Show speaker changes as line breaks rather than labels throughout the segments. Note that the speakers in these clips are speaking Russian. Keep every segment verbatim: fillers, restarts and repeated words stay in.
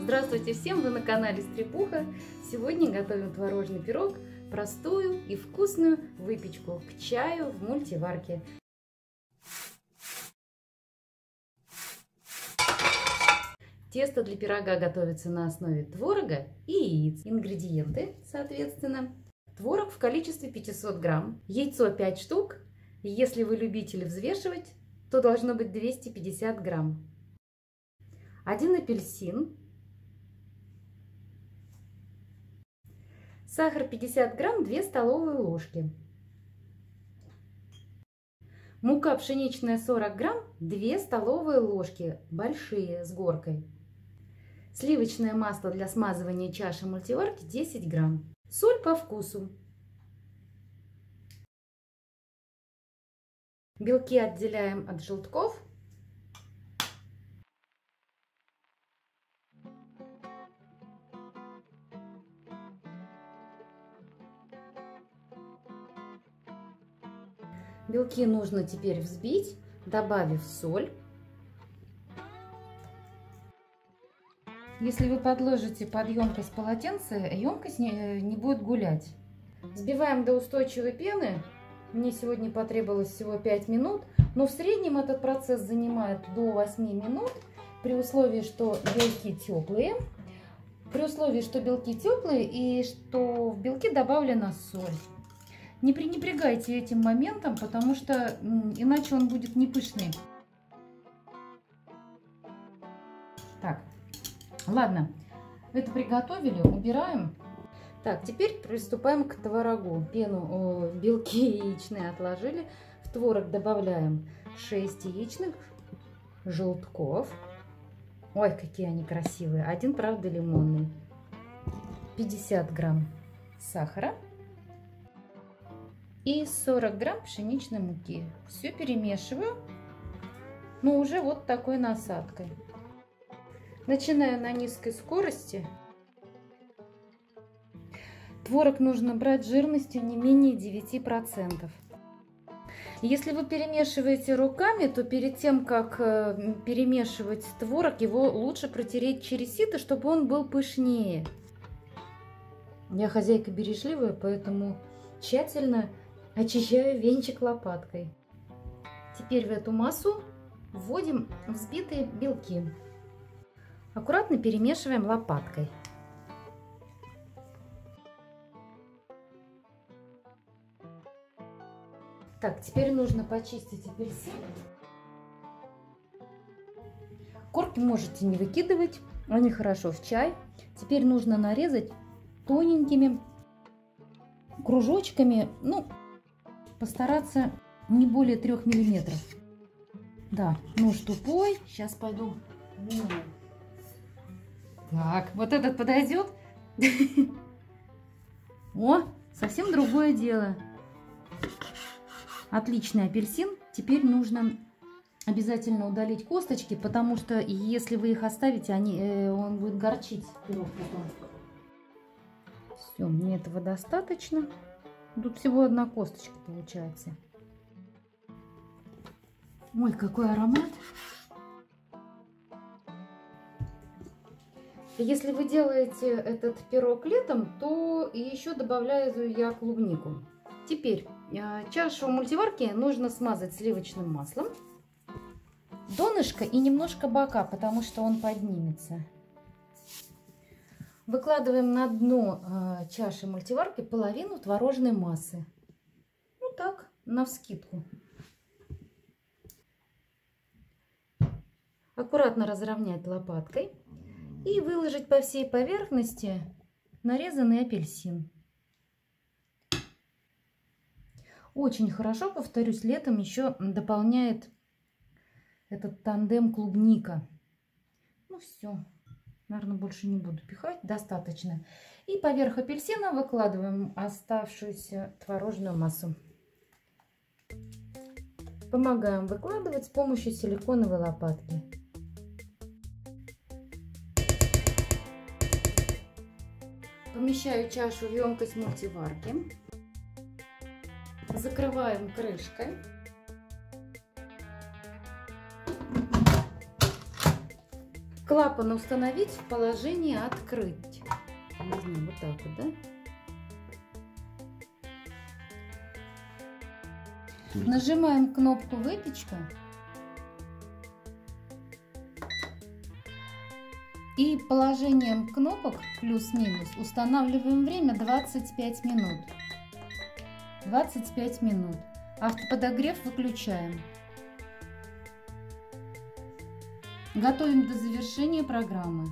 Здравствуйте всем! Вы на канале Стрепуха. Сегодня готовим творожный пирог, простую и вкусную выпечку к чаю в мультиварке. Тесто для пирога готовится на основе творога и яиц. Ингредиенты, соответственно: творог в количестве пятьсот грамм, яйцо пять штук. Если вы любитель взвешивать, то должно быть двести пятьдесят грамм. Один апельсин, сахар пятьдесят грамм, две столовые ложки, мука пшеничная сорок грамм, две столовые ложки, большие, с горкой, сливочное масло для смазывания чаши мультиварки десять грамм, соль по вкусу. Белки отделяем от желтков. Белки нужно теперь взбить, добавив соль. Если вы подложите под емкость полотенце, емкость не, не будет гулять. Взбиваем до устойчивой пены. Мне сегодня потребовалось всего пять минут, но в среднем этот процесс занимает до восьми минут, при условии, что белки теплые, при условии, что белки теплые и что в белки добавлена соль. Не пренебрегайте этим моментом, потому что иначе он будет не пышный. Так, ладно, это приготовили, убираем. Так, теперь приступаем к творогу. Пену, о, белки яичные отложили. В творог добавляем шесть яичных желтков. Ой, какие они красивые. Один, правда, лимонный. пятьдесят грамм сахара. И сорок грамм пшеничной муки. Все перемешиваю, но уже вот такой насадкой. Начинаю на низкой скорости. Творог нужно брать жирностью не менее девяти процентов. Если вы перемешиваете руками, то перед тем, как перемешивать творог, его лучше протереть через сито, чтобы он был пышнее. Я хозяйка бережливая, поэтому тщательно очищаю венчик лопаткой. Теперь в эту массу вводим взбитые белки. Аккуратно перемешиваем лопаткой. Так, теперь нужно почистить апельсин. Корки можете не выкидывать, они хорошо в чай. Теперь нужно нарезать тоненькими кружочками, ну, постараться не более трех миллиметров. Да, нож тупой. Сейчас пойду. Так, вот этот подойдет. О, совсем другое дело. Отличный апельсин. Теперь нужно обязательно удалить косточки, потому что если вы их оставите, они, э, он будет горчить. Все, мне этого достаточно. Тут всего одна косточка получается. Ой, какой аромат! Если вы делаете этот пирог летом, то еще добавляю я клубнику. Теперь чашу мультиварки нужно смазать сливочным маслом. Донышко и немножко бока, потому что он поднимется. Выкладываем на дно э, чаши мультиварки половину творожной массы. Ну так, навскидку. Аккуратно разровнять лопаткой и выложить по всей поверхности нарезанный апельсин. Очень хорошо, повторюсь, летом еще дополняет этот тандем клубника. Ну все. Наверное, больше не буду пихать, достаточно. И поверх апельсина выкладываем оставшуюся творожную массу. Помогаем выкладывать с помощью силиконовой лопатки. Помещаю чашу в емкость мультиварки. Закрываем крышкой. Клапан установить в положении открыть. Не знаю, вот так вот, да? Нажимаем кнопку выпечка. И положением кнопок плюс-минус устанавливаем время двадцать пять минут. двадцать пять минут. Автоподогрев выключаем. Готовим до завершения программы.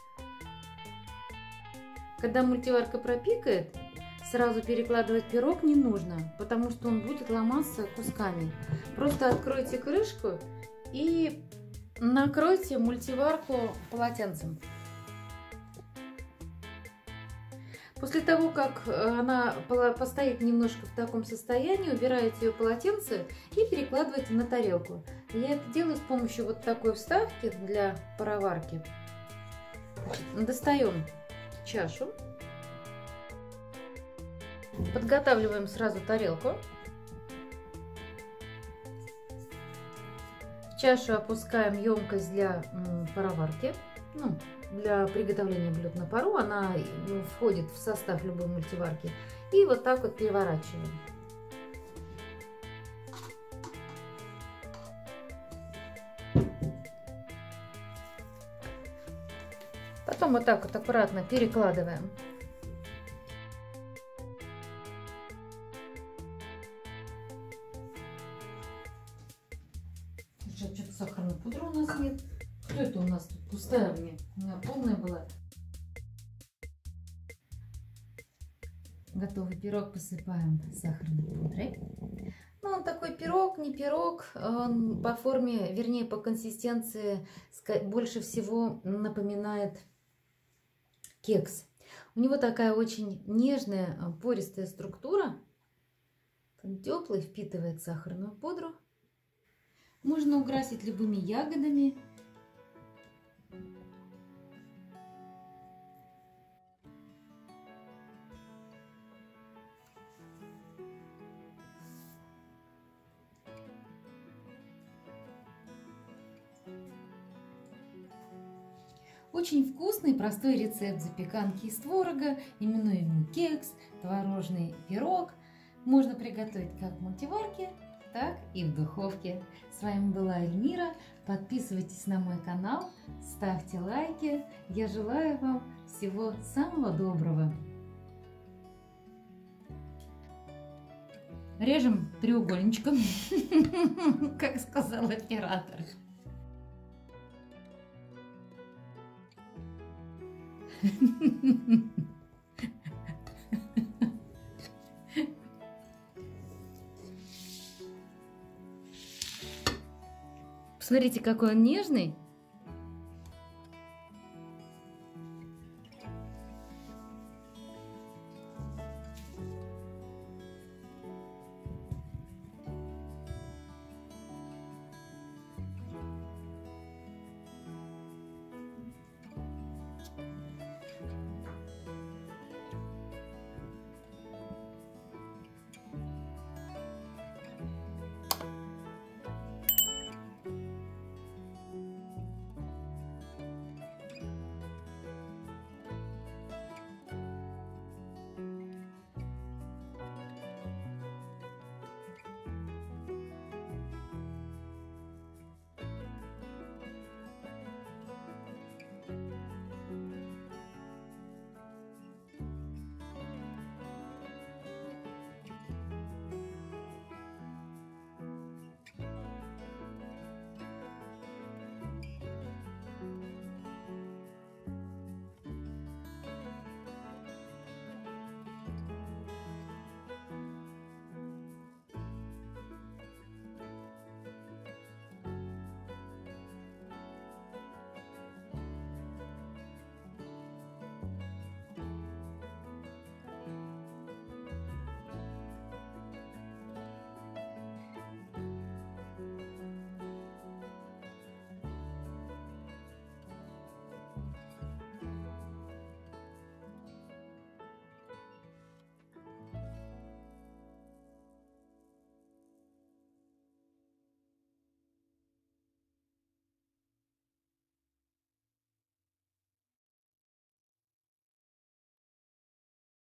Когда мультиварка пропикает, сразу перекладывать пирог не нужно, потому что он будет ломаться кусками. Просто откройте крышку и накройте мультиварку полотенцем. После того, как она постоит немножко в таком состоянии, убираете ее полотенце и перекладываете на тарелку. Я это делаю с помощью вот такой вставки для пароварки. Достаем чашу. Подготавливаем сразу тарелку. В чашу опускаем емкость для пароварки. Ну, для приготовления блюд на пару. Она входит в состав любой мультиварки. И вот так вот переворачиваем. Потом вот так вот аккуратно перекладываем. Что-то сахарной пудры у нас нет. Что это у нас тут? Пустая мне. У меня полная была. Готовый пирог посыпаем сахарной пудрой. Ну, он такой пирог, не пирог. Он по форме, вернее, по консистенции больше всего напоминает кекс. У него такая очень нежная, пористая структура. Он теплый, впитывает сахарную пудру. Можно украсить любыми ягодами. Очень вкусный простой рецепт запеканки из творога, именуемый кекс, творожный пирог. Можно приготовить как в мультиварке, так и в духовке. С вами была Эльмира. Подписывайтесь на мой канал, ставьте лайки. Я желаю вам всего самого доброго. Режем треугольничком, как сказал оператор. Посмотрите, какой он нежный.